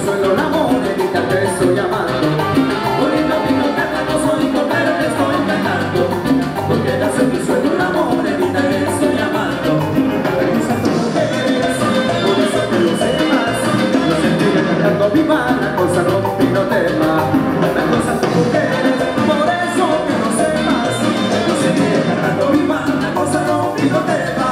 suelo la morenita te estoy amando. Bonita mi contenta, no soy cordero, te estoy cantando. Porque nace mi suelo la morenita te estoy amando. Me gusta tu mujer, por eso que lo sepas. Lo sentiré cantando viva la cosa, rompiendo tema. Me gusta tu mujer, por eso que lo sepas. Lo sentiré cantando viva la cosa, rompiendo tema.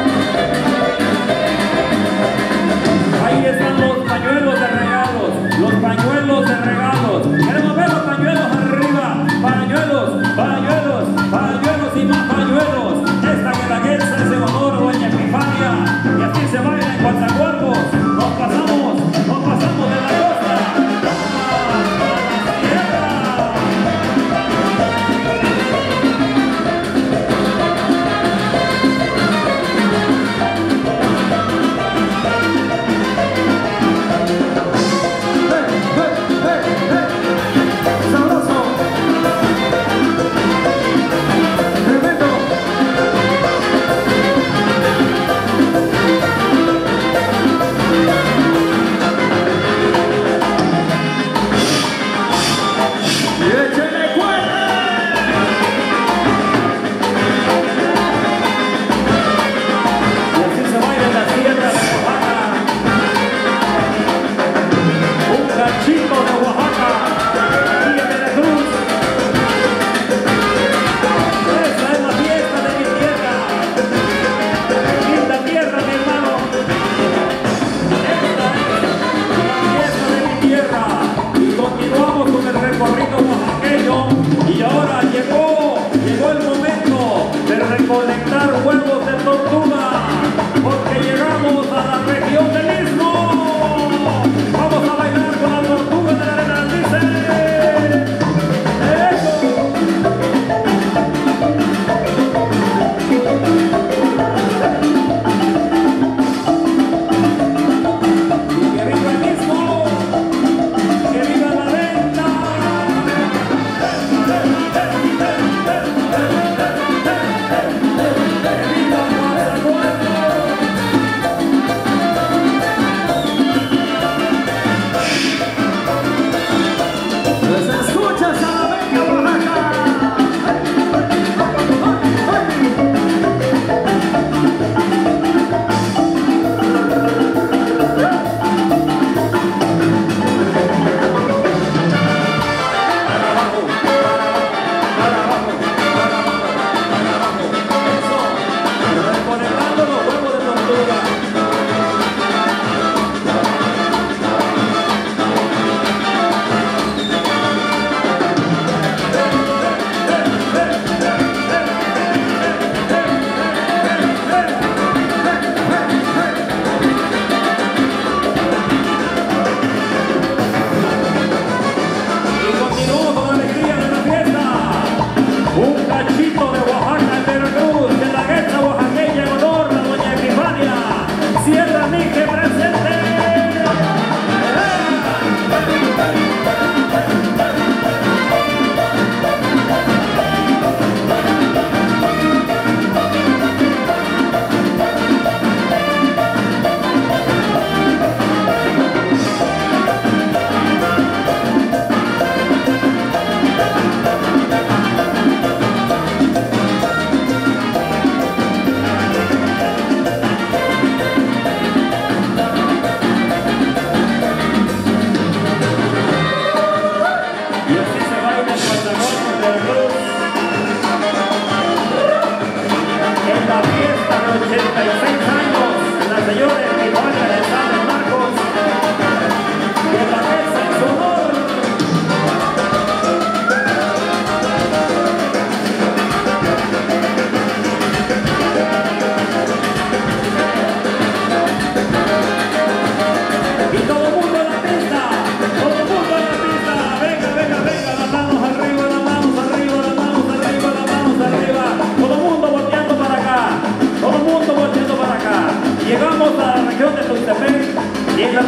Ahí están los pañuelos de regalos.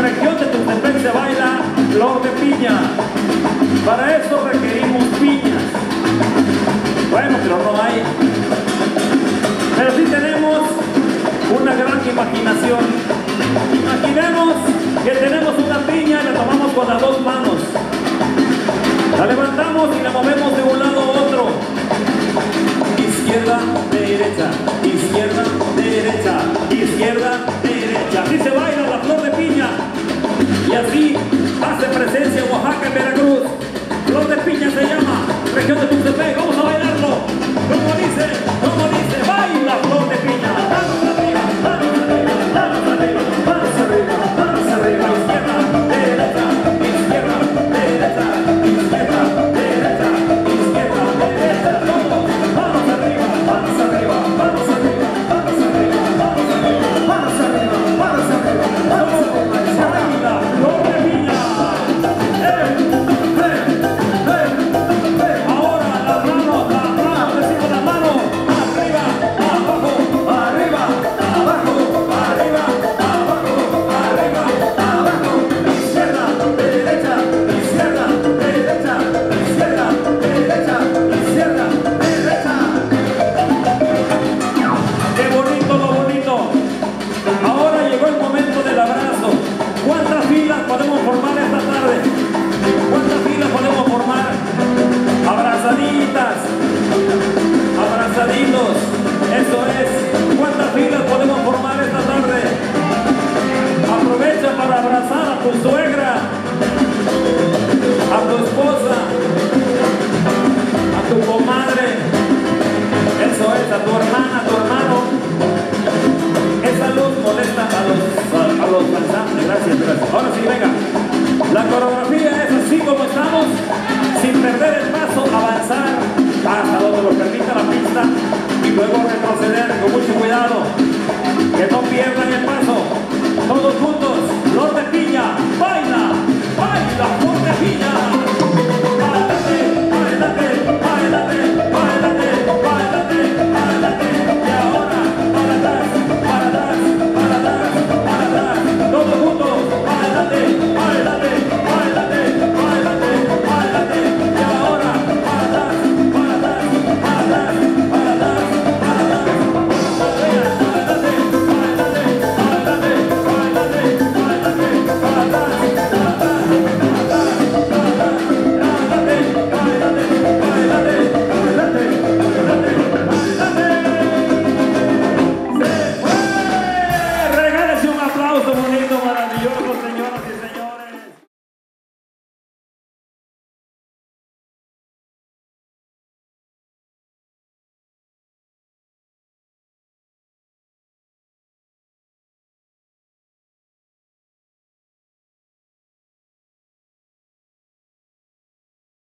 región de Tuxtepec se baila flor de piña. Para eso requerimos piñas. Bueno, pero no hay. Pero sí tenemos una gran imaginación. Imaginemos que tenemos una piña y la tomamos con las dos manos. La levantamos y la movemos de un lado a otro. Izquierda, derecha, izquierda, derecha, izquierda, derecha. Así se baila la flor de piña. Y así hace presencia Oaxaca en Veracruz. Flor de piña se llama, región de Tuxtepec. Vamos a bailarlo. Como dice, baila flor de piña. Manos arriba, manos arriba, manos arriba, manos arriba, manos arriba. Izquierda, derecha, izquierda, derecha, izquierda, derecha, izquierda, derecha. Todos, manos arriba, manos arriba, manos arriba, manos arriba, manos arriba, manos arriba, manos arriba, manos arriba. Baila flor de piña. Ahora las manos, decimos las manos, arriba, abajo, arriba, abajo, arriba, abajo, arriba, abajo, izquierda, derecha, izquierda, derecha, izquierda, derecha, izquierda, derecha. Qué bonito lo bonito. Ahora llegó el momento del abrazo. ¿Cuántas filas podemos formar esta tarde? ¿Cuántas filas podemos formar? Abrazaditas, abrazaditos, eso es. ¿Cuántas filas podemos formar esta tarde? Aprovecha para abrazar a tu suegra, a tu esposa, a tu comadre, eso es, a tu hermana, a tu hermano. Esa luz molesta a los cantantes. Gracias. Ahora sí, venga. La coreografía es así como estamos, sin perder el paso, avanzar hasta donde lo permita la pista y luego retroceder con mucho cuidado, que no pierdan el paso. Todos juntos, flor de piña, baila, baila, flor de piña. Báilate, báilate, báilate, báilate, báilate, báilate. Y ahora, para atrás, para atrás, para atrás, para atrás. Todos juntos, báilate, báilate, báilate, báilate, báilate. Y ahora, para atrás, para atrás, para atrás, para atrás, para atrás. Báilate, báilate, báilate, báilate, báilate, para atrás, para atrás, para atrás, para atrás. Báilate, báilate, báilate, báilate, báilate, báilate. ¡Se fue! Regálese un aplauso bonito, maravilloso, señoras y señores.